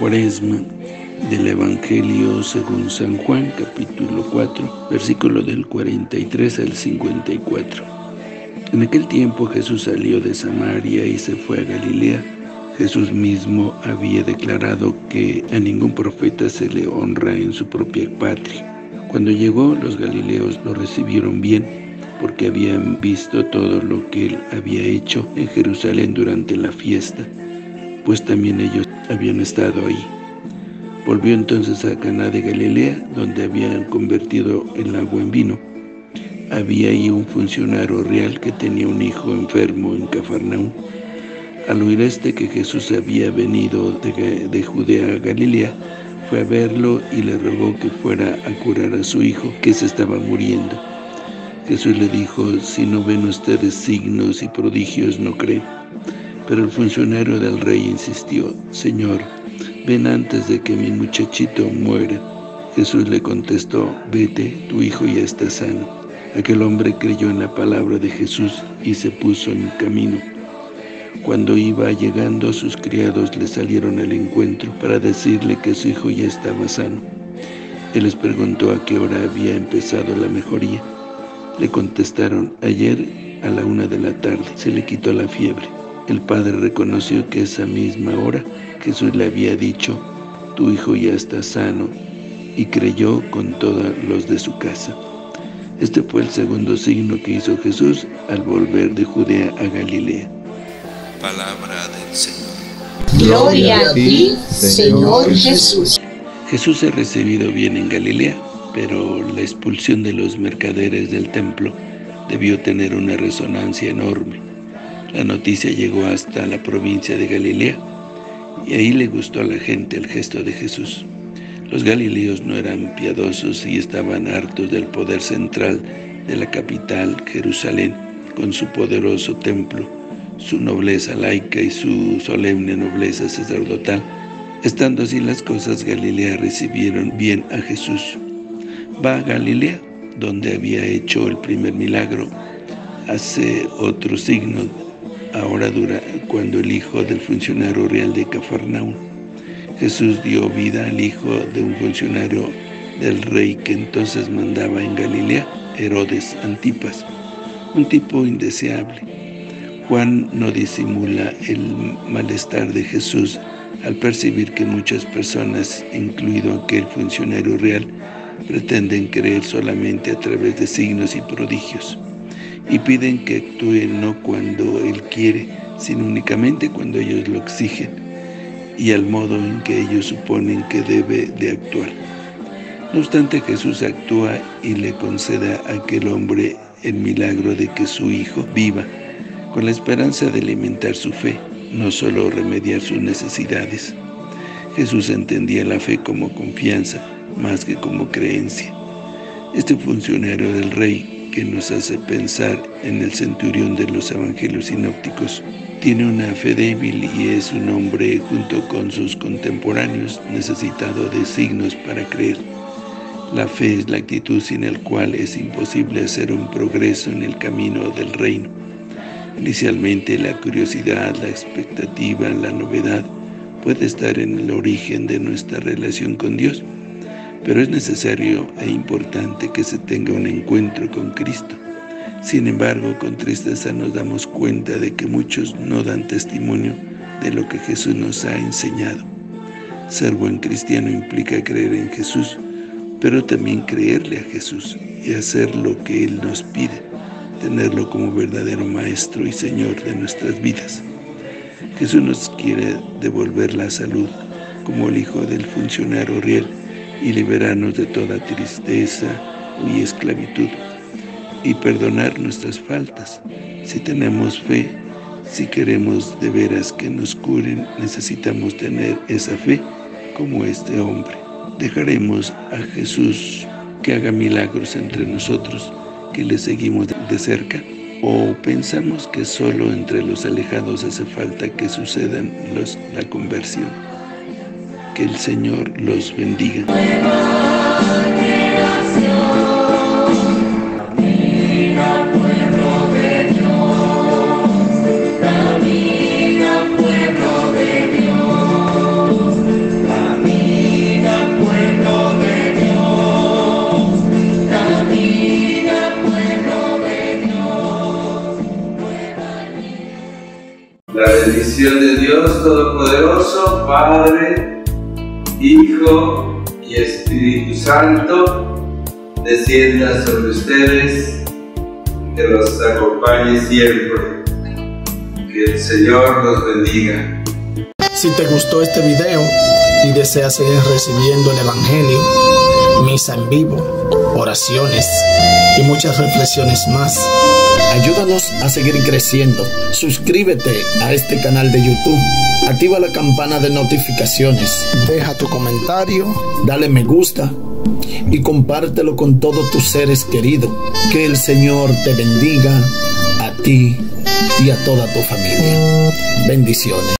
Cuaresma del Evangelio según San Juan, capítulo 4, versículo del 43 al 54. En aquel tiempo Jesús salió de Samaria y se fue a Galilea. Jesús mismo había declarado que a ningún profeta se le honra en su propia patria. Cuando llegó, los galileos lo recibieron bien, porque habían visto todo lo que él había hecho en Jerusalén durante la fiesta, pues también ellos habían estado ahí. Volvió entonces a Caná de Galilea, donde habían convertido el agua en vino. Había ahí un funcionario real que tenía un hijo enfermo en Cafarnaúm. Al oír que Jesús había venido de Judea a Galilea, fue a verlo y le rogó que fuera a curar a su hijo, que se estaba muriendo. Jesús le dijo: si no ven ustedes signos y prodigios, no creen. Pero el funcionario del rey insistió: Señor, ven antes de que mi muchachito muera. Jesús le contestó: vete, tu hijo ya está sano. Aquel hombre creyó en la palabra de Jesús y se puso en camino. Cuando iba llegando, sus criados le salieron al encuentro para decirle que su hijo ya estaba sano. Él les preguntó a qué hora había empezado la mejoría. Le contestaron: ayer a la 1 de la tarde se le quitó la fiebre. El padre reconoció que esa misma hora Jesús le había dicho: tu hijo ya está sano, y creyó con todos los de su casa. Este fue el segundo signo que hizo Jesús al volver de Judea a Galilea. Palabra del Señor. Gloria a ti, Señor Jesús. Jesús es recibido bien en Galilea, pero la expulsión de los mercaderes del templo debió tener una resonancia enorme. La noticia llegó hasta la provincia de Galilea, y ahí le gustó a la gente el gesto de Jesús. Los galileos no eran piadosos y estaban hartos del poder central de la capital, Jerusalén, con su poderoso templo, su nobleza laica y su solemne nobleza sacerdotal. Estando así las cosas, Galilea recibieron bien a Jesús. Va a Galilea, donde había hecho el primer milagro, hace otro signo, ahora cuando el hijo del funcionario real de Cafarnaúm. Jesús dio vida al hijo de un funcionario del rey que entonces mandaba en Galilea, Herodes Antipas, un tipo indeseable. Juan no disimula el malestar de Jesús al percibir que muchas personas, incluido aquel funcionario real, pretenden creer solamente a través de signos y prodigios, y piden que actúe no cuando Él quiere, sino únicamente cuando ellos lo exigen, y al modo en que ellos suponen que debe de actuar. No obstante, Jesús actúa y le concede a aquel hombre el milagro de que su hijo viva, con la esperanza de alimentar su fe, no solo remediar sus necesidades. Jesús entendía la fe como confianza, más que como creencia. Este funcionario del rey, que nos hace pensar en el centurión de los evangelios sinópticos, tiene una fe débil y es un hombre, junto con sus contemporáneos, necesitado de signos para creer. La fe es la actitud sin la cual es imposible hacer un progreso en el camino del reino. Inicialmente, la curiosidad, la expectativa, la novedad puede estar en el origen de nuestra relación con Dios, pero es necesario e importante que se tenga un encuentro con Cristo. Sin embargo, con tristeza nos damos cuenta de que muchos no dan testimonio de lo que Jesús nos ha enseñado. Ser buen cristiano implica creer en Jesús, pero también creerle a Jesús y hacer lo que Él nos pide, tenerlo como verdadero Maestro y Señor de nuestras vidas. Jesús nos quiere devolver la salud como el hijo del funcionario real y liberarnos de toda tristeza y esclavitud, y perdonar nuestras faltas. Si tenemos fe, si queremos de veras que nos curen, necesitamos tener esa fe como este hombre. Dejaremos a Jesús que haga milagros entre nosotros, que le seguimos de cerca, o pensamos que solo entre los alejados hace falta que sucedan la conversión. Que el Señor los bendiga. Camina, pueblo de Dios. bendición de Dios Todopoderoso, Padre, Hijo y Espíritu Santo, descienda sobre ustedes, que los acompañe siempre. Que el Señor los bendiga. Si te gustó este video y deseas seguir recibiendo el Evangelio, misa en vivo, oraciones y muchas reflexiones más, ayúdanos a seguir creciendo. Suscríbete a este canal de YouTube, activa la campana de notificaciones, deja tu comentario, dale me gusta y compártelo con todos tus seres queridos. Que el Señor te bendiga a ti y a toda tu familia. Bendiciones.